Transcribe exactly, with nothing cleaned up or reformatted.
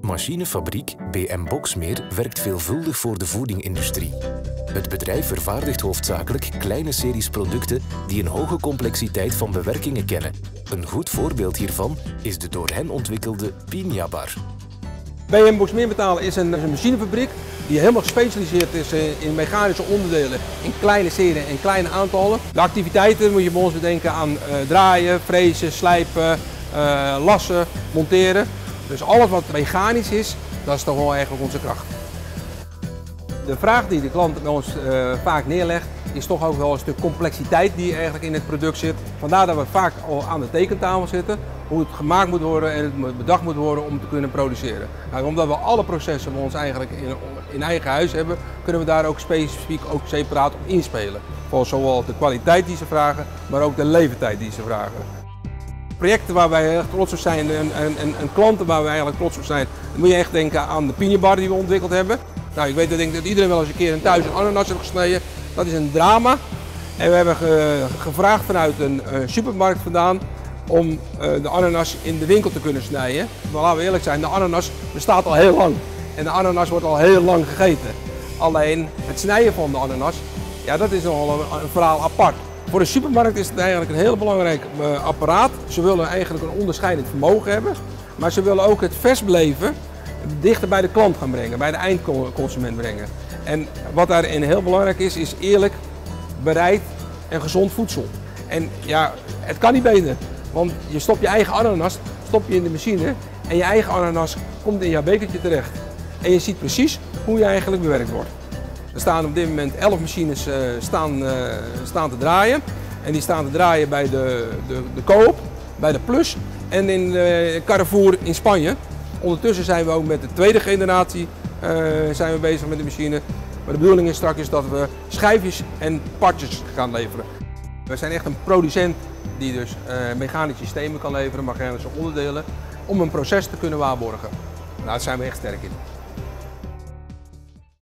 Machinefabriek B M Boxmeer werkt veelvuldig voor de voedingindustrie. Het bedrijf vervaardigt hoofdzakelijk kleine series producten die een hoge complexiteit van bewerkingen kennen. Een goed voorbeeld hiervan is de door hen ontwikkelde Piña-bar. B M Boxmeer Metalen is een, is een machinefabriek die helemaal gespecialiseerd is in mechanische onderdelen in kleine serieën en kleine aantallen. De activiteiten moet je bij ons bedenken aan uh, draaien, frezen, slijpen, uh, lassen, monteren. Dus alles wat mechanisch is, dat is toch wel eigenlijk onze kracht. De vraag die de klant bij ons uh, vaak neerlegt, is toch ook wel een stuk complexiteit die eigenlijk in het product zit. Vandaar dat we vaak al aan de tekentafel zitten, hoe het gemaakt moet worden en het bedacht moet worden om te kunnen produceren. Nou, omdat we alle processen bij ons eigenlijk in, in eigen huis hebben, kunnen we daar ook specifiek ook separaat op inspelen. Voor zowel de kwaliteit die ze vragen, maar ook de levertijd die ze vragen. Projecten waar wij heel erg trots op zijn en, en, en, en klanten waar we eigenlijk trots op zijn, dan moet je echt denken aan de Piña-bar die we ontwikkeld hebben. Nou, ik weet dat, denk dat iedereen wel eens een keer een thuis een ananas heeft gesneden. Dat is een drama. En we hebben ge, gevraagd vanuit een uh, supermarkt vandaan om uh, de ananas in de winkel te kunnen snijden. Maar laten we eerlijk zijn, de ananas bestaat al heel lang. En de ananas wordt al heel lang gegeten. Alleen het snijden van de ananas, ja, dat is nogal een, een verhaal apart. Voor de supermarkt is het eigenlijk een heel belangrijk uh, apparaat. Ze willen eigenlijk een onderscheidend vermogen hebben. Maar ze willen ook het vers beleven dichter bij de klant gaan brengen, bij de eindconsument brengen. En wat daarin heel belangrijk is, is eerlijk, bereid en gezond voedsel. En ja, het kan niet beter, want je stopt je eigen ananas stop je in de machine en je eigen ananas komt in jouw bekertje terecht. En je ziet precies hoe je eigenlijk bewerkt wordt. Er staan op dit moment elf machines uh, staan, uh, staan te draaien. En die staan te draaien bij de, de, de Coop, bij de Plus en in uh, Carrefour in Spanje. Ondertussen zijn we ook met de tweede generatie uh, zijn we bezig met de machine. Maar de bedoeling is straks dat we schijfjes en partjes gaan leveren. We zijn echt een producent die dus uh, mechanische systemen kan leveren, mechanische onderdelen, om een proces te kunnen waarborgen. Nou, daar zijn we echt sterk in.